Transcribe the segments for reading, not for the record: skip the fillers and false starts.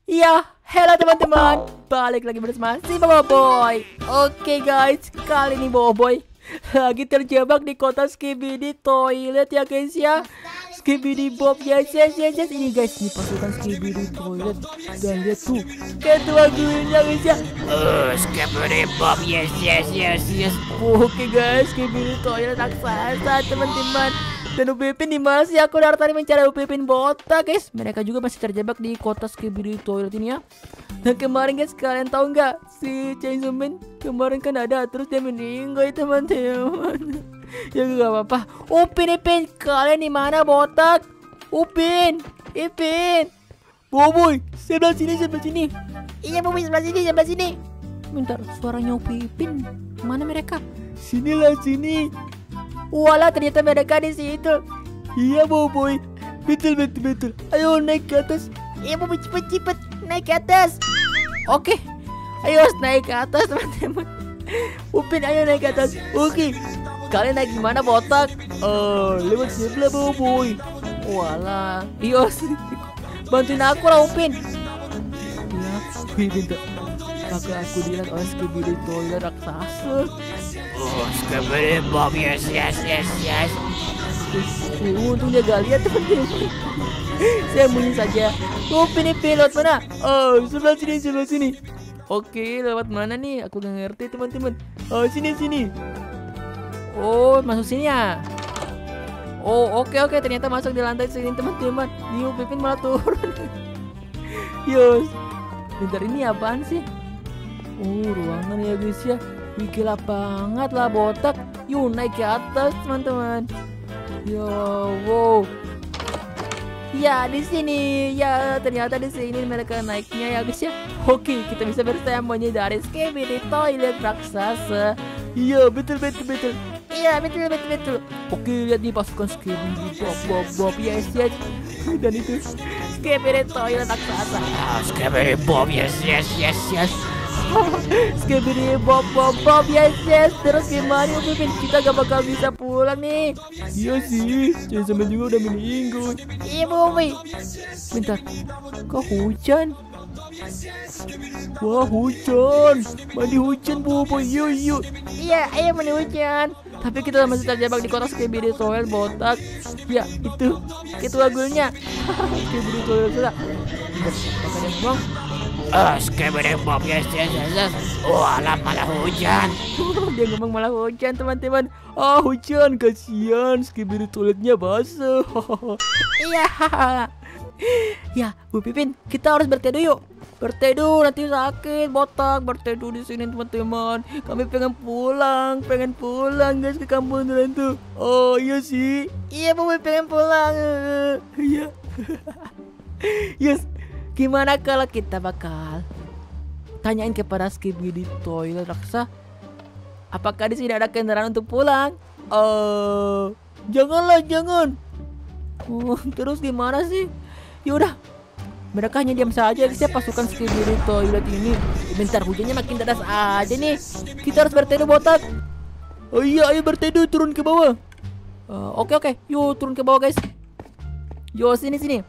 Iya, halo teman-teman, balik lagi bersama si Boboiboy. Oke guys, kali ini Boboiboy lagi terjebak di kota Skibidi Toilet ya guys ya. Skibidi Bob, yes. Ini guys, ini pasukan Skibidi Toilet. Dan lihat tuh, ketua gurunya guys ya. Skibidi Bob, yes. Oke guys, Skibidi Toilet raksasa teman-teman. Dan Upipin di mana sih? Aku dari tadi mencari Upipin botak guys. Mereka juga masih terjebak di kota Skibidi Toilet ini ya. Dan kemarin guys, kalian tahu nggak si Chainsaw Man kemarin kan ada, terus dia meninggal teman-teman. Ya nggak apa-apa. Upin, kalian di mana botak? Upin, Ipin, Boboiboy, sebelah sini. Iya Boboiboy, sebelah sini. Bentar, suaranya Upin, mana mereka? Sini. Walah, ternyata mereka di situ. Iya Boboiboy, betul. Ayo naik ke atas. Iya Boboiboy, cepet naik ke atas. Oke, ayo naik ke atas teman-teman. Upin, ayo naik ke atas. Oke, kalian naik gimana botak? Lewat sebelah Boboiboy. Walah, Yos, bantuin aku lah Upin. Ya, bentar. Kakak aku dilihat oleh Skibidi Toilet raksasa. Skibidi Bob, yes. Untung dia gak lihat teman-teman. Saya sembunyi saja. Upin lewat mana? Sebelah sini. Oke, lewat mana nih? Aku gak ngerti teman-teman. Sini. Oh, masuk sini ya. Oh, oke. Ternyata masuk di lantai sini teman-teman. Nih Upin malah turun. Yos. Bentar, ini apaan sih? Ruangan ya guys ya. Wih, gelap banget lah botak. Yuk naik ke atas teman-teman. Wow. Ya di sini. Ya ternyata di sini mereka naiknya ya guys ya. Oke, kita bisa bersembunyi dari Skibidi Toilet raksasa. Iya betul. Iya betul. Oke, lihat nih pasukan Skibidi Bob. Yes. Dan itu Skibidi Toilet raksasa. Skibidi Bob, yes. Skibidi Bob, yes. Terus gimana Upin? Kita gak bakal bisa pulang nih. Iya sih, Chainsaw Man juga udah meninggal. Iya Boboiboy. Bentar, kok hujan? Wah, hujan. Mandi hujan Boboiboy, yuk. Iya, ayo mandi hujan. Tapi kita masih terjebak di kota Skibidi Toilet botak. Ya, itu ketua gurunya. Skibidi Toilet sudah. Makanya buang. Skibidi Bob, yes. Walah, malah hujan. Dia ngomong malah hujan teman-teman. Hujan, kasihan Skibidi Toiletnya basah. Iya. Ya, Bu Pipin, kita harus berteduh yuk. Berteduh nanti sakit botak. Berteduh di sini teman-teman. Kami pengen pulang guys ke kampung dulu tuh. Oh iya sih. Iya Bu, pengen pulang. Iya. Yes. Gimana kalau kita bakal tanyain kepada Skibidi Toilet raksasa, apakah di sini ada kendaraan untuk pulang? Jangan. Terus gimana sih? Yaudah, mereka hanya diam saja guys ya, pasukan Skibidi Toilet ini. Bentar, hujannya makin deras aja nih. Kita harus berteduh botak. Oh iya, ayo berteduh, turun ke bawah. Oke. Yuk turun ke bawah guys. Yo sini.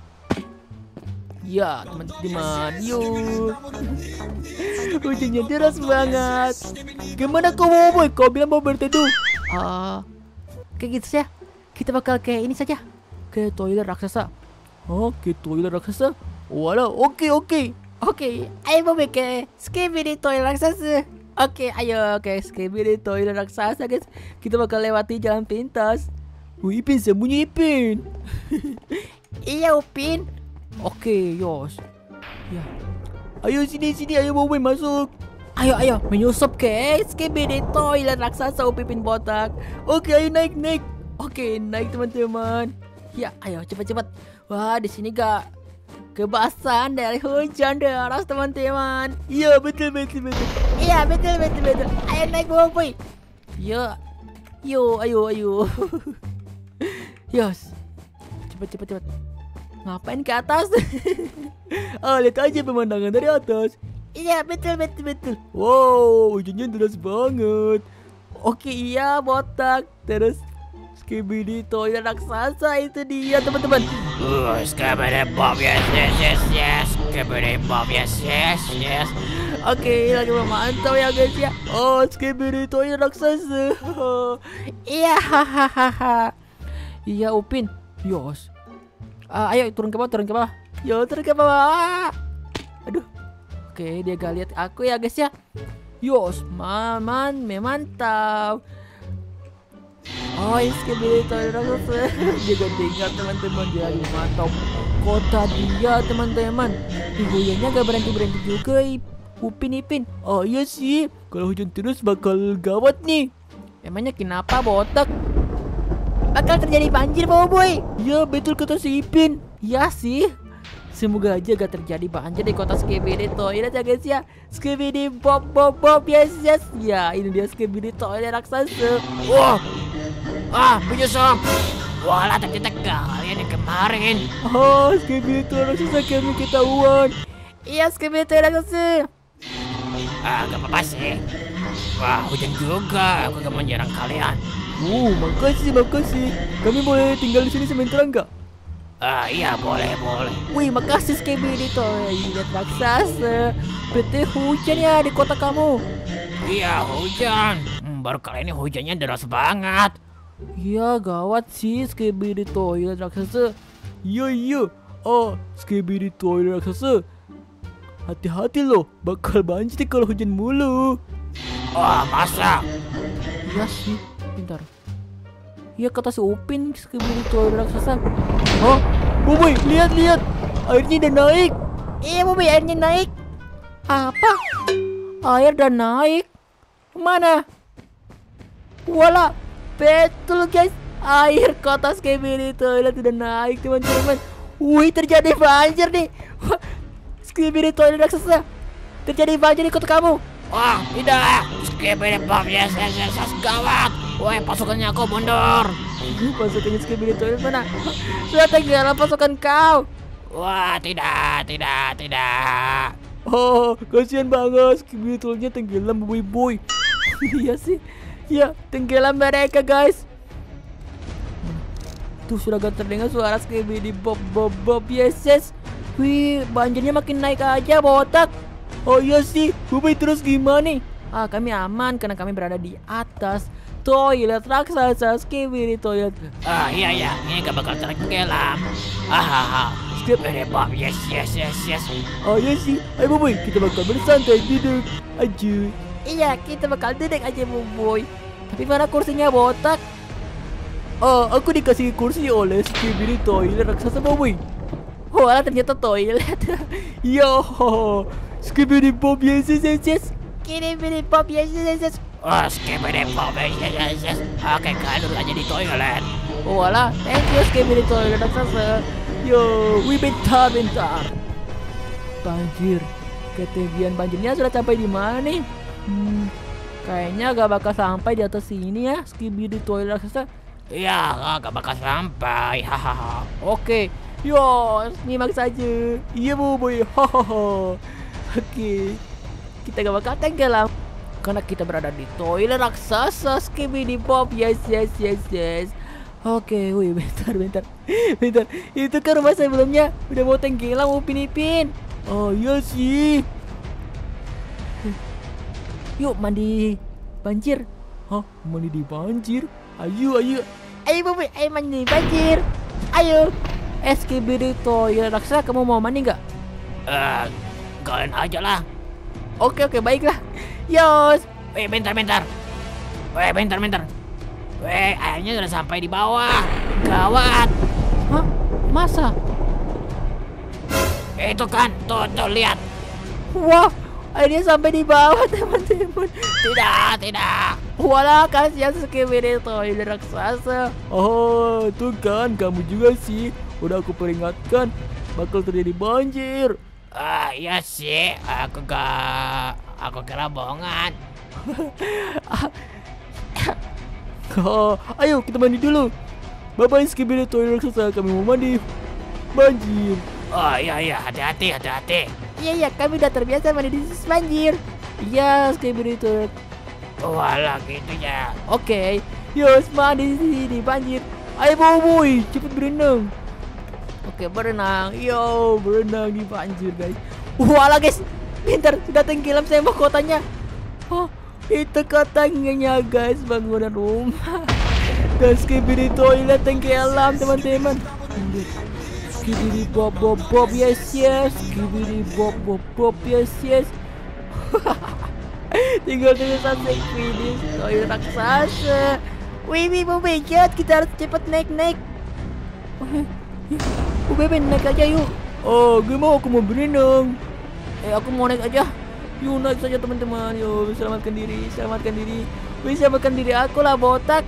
Ya teman-teman, yuk. Hujannya deras banget. Gimana kau Boboiboy? Kau bilang mau berteduh? Kayak gitu ya. Kita bakal kayak ini saja, ke toilet raksasa. Ke toilet raksasa. Walah, oke. Ayo Boboiboy ke Skibidi Toilet raksasa. Ayo ke Skibidi Toilet raksasa guys. Kita bakal lewati jalan pintas. Ipin, sembunyi Ipin. Iya Upin. Oke, Yos. Ya. Ayo sini, ayo Boboiboy masuk. Ayo menyusup ke Skibidi Toilet raksasa Upin botak. Oke, ayo naik. Oke, naik teman-teman. Ya, ayo cepat. Wah, di sini gak kebasahan dari hujan deras teman-teman. Iya, betul. Iya, betul. Ayo naik Boboiboy. Ya. Ayo. Yos. Cepat. Ngapain ke atas? Lihat aja pemandangan dari atas. Iya betul. Wow, hujannya deras banget. Oke, iya botak. Terus Skibidi Toilet raksasa itu dia teman-teman. Skibidi Bob, yes. Skibidi Bob, yes. Oke, lagi memantau ya guys ya. Oh, Skibidi toilet raksasa. Iya, hahaha. Iya, Upin. Yos. Ayo turun ke bawah. Yo, turun ke bawah. Aduh. Oke, dia gak lihat aku ya guys ya. Yos, mantap. Oh, Skibidi toilet raksasa. Dia gak tinggal teman-teman, dia lagi memantau kota dia teman-teman. Hujannya gak berhenti juga. Upin. Oh iya sih, kalau hujan terus bakal gawat nih. Emangnya kenapa botak? Bakal terjadi banjir boy. Ya betul kata si Ipin. Ya sih. Semoga aja gak terjadi banjir di kota Skibidi toilet ya guys ya. Skibidi Bob, yes. Ya ini dia Skibidi toilet raksasa. Wah, penyusup. Walah, ternyata kalian yang kemarin. Oh, Skibidi toilet raksasa kami ketahuan. Iya, Skibidi toilet raksasa. Gak apa-apa sih. Wah, hujan juga. Aku gak mau nyerang kalian. Makasih. Kami boleh tinggal di sini sementara enggak? Iya, boleh. Wih, makasih Skibidi toilet raksasa. Bete hujan ya di kota kamu. Iya, hujan. Baru kali ini hujannya deras banget. Iya, gawat sih Skibidi toilet raksasa. Iya. Oh, Skibidi toilet raksasa. Hati-hati loh, bakal banjir kalau hujan mulu. Wah, masa? Iya sih, bentar. Iya kata si Upin, Skibidi toilet raksasa. Oh, Boboy, lihat. Airnya udah naik. Iya, Boboy, airnya naik. Apa? Air udah naik? Mana? Wala, betul guys. Air kota Skibidi toilet udah naik teman-teman. Wih, terjadi banjir nih. Skibidi toilet raksasa. Terjadi banjir di kota kamu. Wah, tidak. Skibidi Bob, yes. Gawat. Woi, pasukannya aku mundur. Pasukannya Skibidi toilet mana? Sudah tinggal pasukan kau. Wah, tidak. Oh, kasihan banget. Skibidi toiletnya tenggelam boy. Iya sih. Ya, tenggelam mereka guys. Tuh sudah gak terdengar suara Skibidi Bob, yes. Wih, banjirnya makin naik aja botak. Oh iya sih, Boboy terus gimana nih? Kami aman karena kami berada di atas toilet raksasa Skibidi toilet. Iya, ini gak bakal tenggelam. Skibidi Bob, yes. Oh iya sih, ayo Boboy, kita bakal bersantai duduk aja. Iya, kita bakal duduk aja Boboy. Tapi mana kursinya botak? Aku dikasih kursi oleh Skibidi toilet raksasa Boboy. Wah, ternyata toilet. Yo, Skibidi Bob, yes. Skibidi Bob, yes. Oh, Skibidi Bob, yes. Oke, kalian duduk aja di toilet. Walah, thank you Skibidi toilet raksasa. Yo, bentar. Banjir. Ketinggian banjirnya sudah sampai di mana nih? Kayaknya gak bakal sampai di atas sini ya, Skibidi toilet raksasa. Iya, gak bakal sampai. Hahaha. Oke. Yo, nyimak saja. Iya Boboy. Oke. Kita gak bakal tenggelam karena kita berada di toilet raksasa Skibidi Bob. Yes. Oke, wih bentar. Itu kan rumah sebelumnya udah mau tenggelam Upin. Oh iya sih. Yuk mandi banjir. Mandi di banjir? Ayo Boboy, ayo mandi di banjir. Ayo. Skibidi toilet raksasa, kamu mau mandi nggak? Kalian aja lah. Oke, baiklah. Yos. Bentar. Airnya sudah sampai di bawah. Gawat. Hah? Masa? Itu kan, tuh lihat. Wah, airnya sampai di bawah teman-teman. Tidak. Walah, kasihan Skibidi toilet raksasa. Oh, tuh kan, kamu juga sih. Udah aku peringatkan, bakal terjadi banjir. Iya sih, aku kira bohongan. Ayo kita mandi dulu. Bye-bye Skibidi toilet raksasa, kami mau mandi banjir. Oh iya, hati-hati. Iya, kami udah terbiasa mandi di banjir. Iya, Skibidi toilet. Walah gitu ya. Oke, yos mandi di banjir. Ayo Boboy, cepet berenang. Oke, berenang. Yo, berenang di banjir, guys. Walah, guys. Pintar, sudah tenggelam semua kotanya. Oh, itu katanya, guys, bangunan rumah. Dan Skibidi toilet tenggelam, teman-teman. Skibidi bob bob bob, yes yes. Skibidi bob bob bob, yes yes. Tinggal tulisan Skibidi toilet raksasa. Wih, Bobi, kita harus cepat naik. Bobi, naik aja yuk. Oh, aku mau berenang. Aku mau naik aja. Yuk, naik saja teman-teman. Yuk, selamatkan diri. Wih, selamatkan diri aku lah, botak.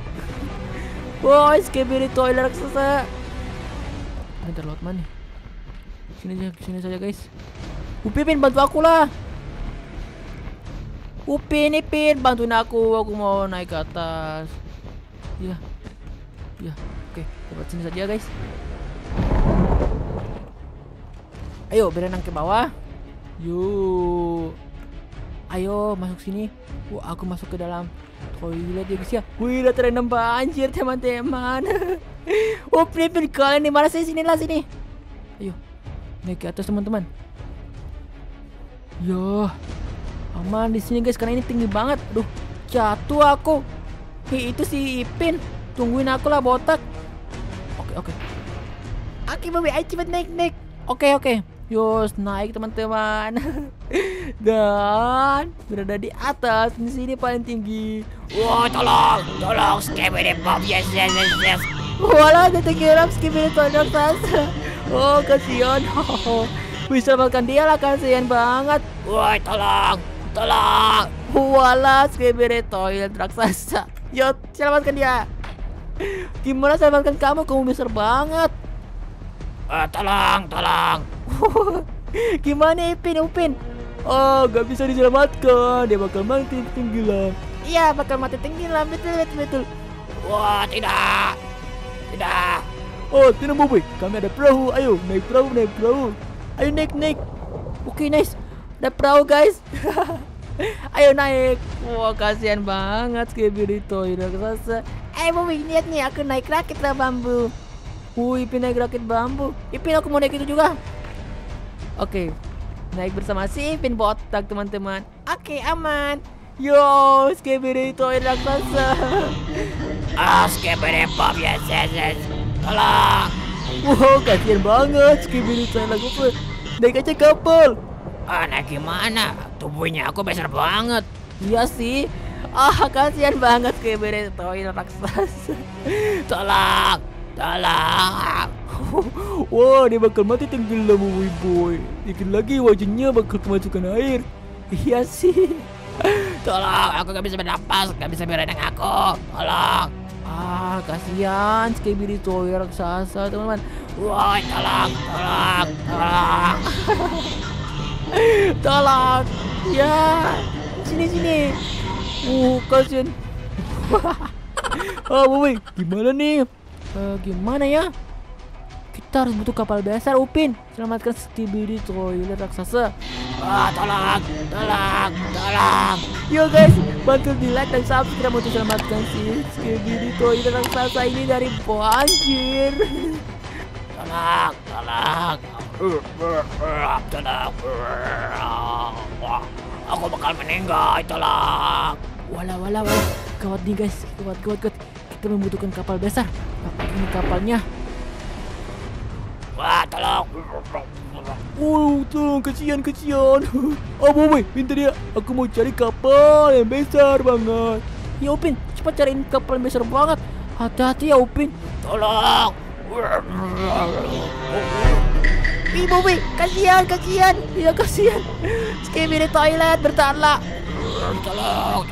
Woi, Skibidi toilet raksasa. Bentar, lewat mana? Sini saja, guys. Upin, bantu aku lah. Upin, bantuin aku. Aku mau naik ke atas. Ya. Oke, lewat sini saja, guys. Ayo, berenang ke bawah. Yuk. Ayo, masuk sini. Aku masuk ke dalam toilet ya, guys ya. Wih, udah terendam banjir, teman-teman. Upin, kalian di mana sih? Sini. Ayo, naik ke atas, teman-teman. Yo, aman di sini, guys, karena ini tinggi banget. Aduh, jatuh aku. Itu si Ipin. Tungguin aku lah, botak. Oke. Bobi, ayo cepet naik. Oke. Yos, naik teman-teman. Dan berada di atas. Di sini paling tinggi. Wah, tolong, Skibidi Bob, yes. Walah, ada tenggelam Skibidi toilet raksasa. Oh, kasihan. Bisa makan dia lah, kasihan banget. Woi, tolong. Walah, Skibidi toilet raksasa. Yo, selamatkan dia. Gimana selamatkan kamu? Kamu besar banget. Tolong. Gimana Upin? Oh, gak bisa diselamatkan. Dia bakal mati tenggelam. Iya, bakal mati tenggelam. Betul. Wah, tidak. Oh, tidak, Bobi. Kami ada perahu. Ayo, naik perahu. Ayo, naik. Oke, nice. Ada perahu, guys. Ayo naik. Wah, kasihan banget Skibidi toilet raksasa. Bobi, lihat nih, aku naik rakit lah bambu. Ipin naik rakit bambu. Ipin, aku mau naik itu juga. Oke, naik bersama si Ipin botak, teman-teman. Oke, aman. Yo, Skibidi toilet raksasa. Skibidi Bob, yes. Tolong. Wow, kasihan banget Skibidi toilet raksasa. Naik aja kapal. Naik gimana? Tubuhnya aku besar banget. Iya sih. Kasihan banget Skibidi toilet raksasa. Tolong. Wah, dia bakal mati tenggelam, boy. Dikit lagi wajahnya bakal kemasukan air. Iya sih. Tolong, aku gak bisa bernapas, gak bisa berenang aku. Tolong. Kasihan Skibidi toilet raksasa, teman-teman. Woi, tolong. Tolong. Ya, sini. Kasihan. Boy, gimana nih? Gimana ya? Kita harus butuh kapal besar, Upin. Selamatkan Skibidi toilet raksasa. Tolong. Yo guys, bantu di like dan subscribe untuk selamatkan si Skibidi toilet raksasa ini dari banjir. Tolong. Aku bakal meninggal, tolong. Walah. Gawat nih, guys. Gawat. Kita membutuhkan kapal besar. Ini kapalnya. Wah, tolong. Tolong, kasihan. Boy, pintar dia. Aku mau cari kapal yang besar banget. Ya, Upin, cepat cariin kapal yang besar banget. Hati-hati ya, Upin. Tolong. Boy, kasihan. Iya, kasihan. Skibidi toilet, bertahanlah. Tolong.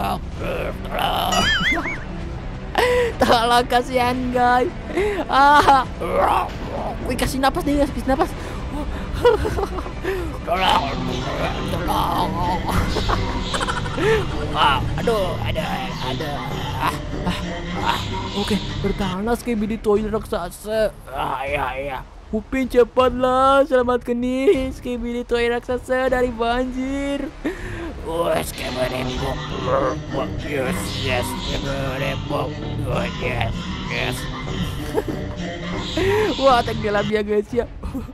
Tolong, kasihan guys. Wih, kasih napas nih, guys. Kasih napas. Tolong. Aduh, ada. Oke, bertahanlah Skibidi toilet raksasa. Iya. Upin, cepatlah selamatkan nih Skibidi toilet raksasa dari banjir. Skibidi Bob. Yes. Skibidi Bob. Yes. Wah, tenggelam ya guys ya.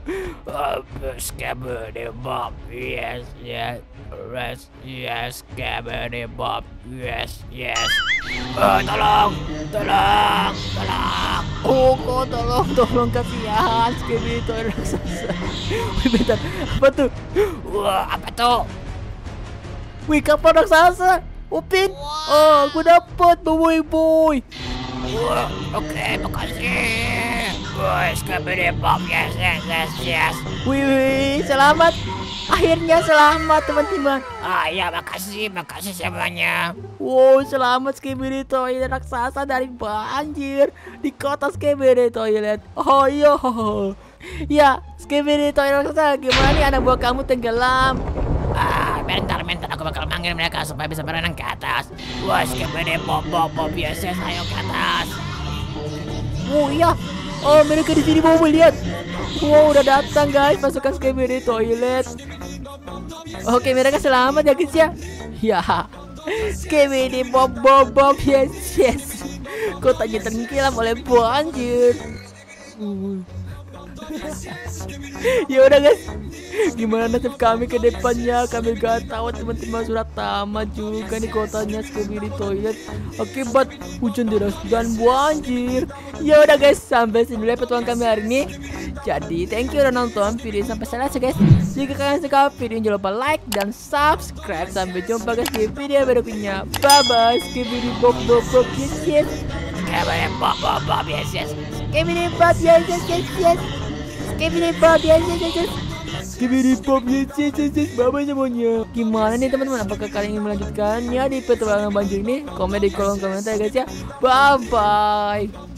Skibidi Bob, yes, yes. Yes, yes, Skibidi Bob, yes, yes. Tolong, tolong, tolong. Oh, kok tolong kasihan Skibidi toy raksasa. Wih, bentar, apa tuh? Wah, apa tuh? Wih, kapal raksasa. Upin. Oh, aku dapat boy. Wah, oke, makasih. Wah, Skibidi Bob, yes, yes, yes, yes. Wih, selamat. Akhirnya selamat teman-teman. Ya, makasih semuanya. Wow, selamat Skibidi Toilet raksasa dari banjir di kota Skibidi Toilet. Oh iya. Ya, Skibidi Toilet raksasa, gimana nih anak buah kamu tenggelam? Bentar, aku bakal manggil mereka supaya bisa berenang ke atas. Wah, Skibidi Bob, yes, yes, ayo ke atas. Oh iya. Oh, mereka di sini mau lihat. Wow, udah datang guys, masukkan Skibidi Toilet. Oke, mereka selamat ya guys ya. Ya, Skibidi Bob, yes. Kotanya tenggelam oleh banjir. Ya udah guys, gimana nasib kami ke depannya? Kami gak tahu teman-teman, sudah tamat juga nih kotanya Skibidi Toilet akibat hujan deras dan banjir. Ya udah guys, sampai sini dulu petualangan kami hari ini. Jadi thank you udah nonton video sampai selesai guys. Jika kalian suka video ini jangan lupa like dan subscribe. Sampai jumpa guys di video berikutnya. Bye bye. Skibidi Bob, yes. Skibidi Bob, yes, yes. Skibidi Bob, yes. Skibidi Bob, yes. Skibidi Bob, yes. Bye-bye semuanya. Gimana nih teman-teman? Apakah kalian ingin melanjutkannya di petualangan banjir ini? Komen di kolom komentar guys ya. Bye-bye.